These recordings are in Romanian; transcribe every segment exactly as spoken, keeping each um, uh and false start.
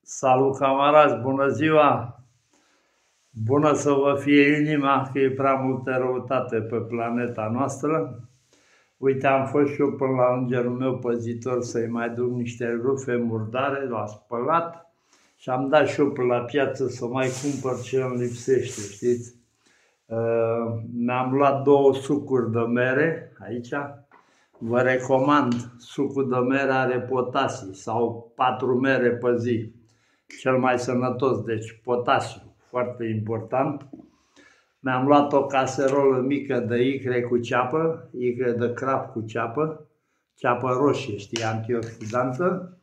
Salut, camarazi, bună ziua! Bună să vă fie inima, că e prea multă răutate pe planeta noastră. Uite, am fost și eu până la îngerul meu păzitor să-i mai duc niște rufe murdare, l-a spălat și am dat și eu până la piață să mai cumpăr ce îmi lipsește, știți? Uh, mi-am luat două sucuri de mere aici. Vă recomand, sucul de mere are potasii sau patru mere pe zi. Cel mai sănătos, deci potasiu, foarte important. Mi-am luat o caserolă mică de icre cu ceapă, icre de crap cu ceapă, ceapă roșie, știi, antioxidantă.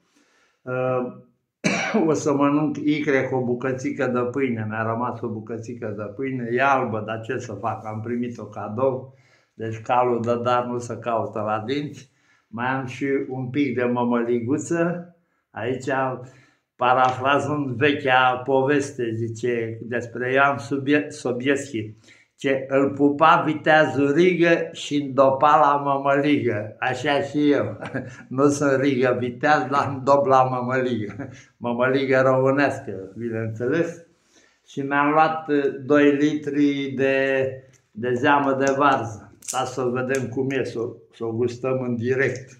O să mănânc icre cu o bucățică de pâine, mi-a rămas o bucățică de pâine, e albă, dar ce să fac, am primit-o cadou, deci calul de dar nu se caută la dinți. Mai am și un pic de mămăliguță, aici, parafrazând vechea poveste, zice, despre Ioan Sobieski, ce îl pupa viteazul rigă și îndopa la mămăligă. Așa și eu. Nu sunt rigă viteaz, dar îndop la mămăligă. Mămăligă românească, bineînțeles. Și mi-am luat doi litri de, de zeamă de varză. Ca să vedem cum e, să, să o gustăm în direct.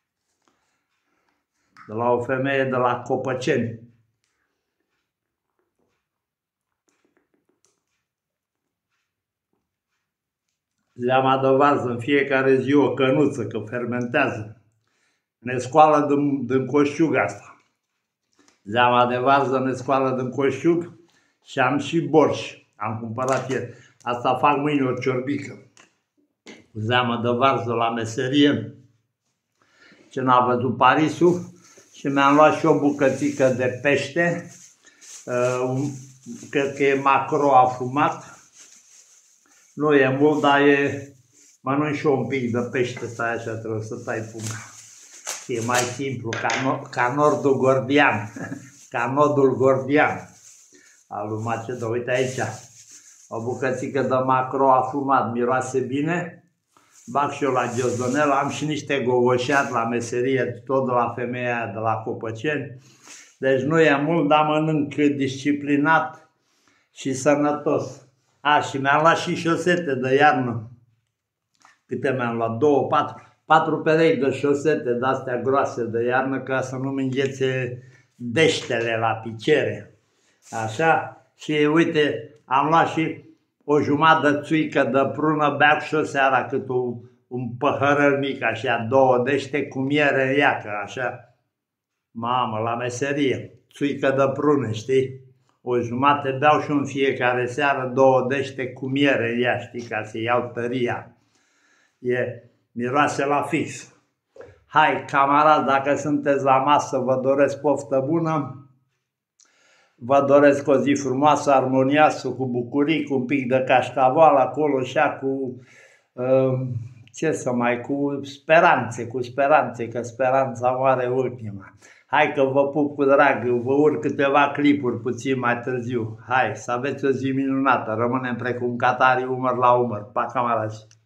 De la o femeie de la Copăceni. Zeama de varză în fiecare zi o cănuță, că fermentează. Ne scoală din, din coșciug asta. Zeama de varză ne scoală din coșciug și am și borș. Am cumpărat ieri. Asta fac mâine o ciorbică. Cu zeama de varză la meserie. Ce n-a văzut Parisul. Și mi-am luat și o bucățică de pește, uh, cred că e macro afumat, nu e mult, dar e, mănânc și eu un pic de pește, stai așa, trebuie să tai punga. E mai simplu, ca, no, ca nordul gordian, ca nodul gordian al lui Macedon. Uite aici, o bucățică de macro afumat, miroase bine. Bag și eu la ghiozdanel, am și niște gogoșat la meserie, tot de la femeia de la Copăceni. Deci nu e mult, dar mănânc disciplinat și sănătos. A, și mi-am luat și șosete de iarnă. Câte mi-am luat? Două, patru. Patru perechi de șosete de-astea groase de iarnă, ca să nu-mi înghețe deștele la picere. Așa? Și uite, am luat și o jumătate de țuică de prună, beau și o seara cât un, un păhărăl mic, așa, două dește cu miere în iacă, așa. Mamă, la meserie, țuică de prună, știi? O jumătate beau și în fiecare seară, două dește cu miere în ea, știi, ca să iau tăria. E, miroase la fix. Hai, camarazi, dacă sunteți la masă, vă doresc poftă bună. Vă doresc o zi frumoasă, armonioasă, cu bucurii, cu un pic de cașcaval acolo și cu, uh, ce să mai, cu speranțe, cu speranțe, că speranța moare ultima. Hai că vă pup cu drag, vă urc câteva clipuri puțin mai târziu. Hai, să aveți o zi minunată, rămânem precum catarii umăr la umăr. Pa, camarazi!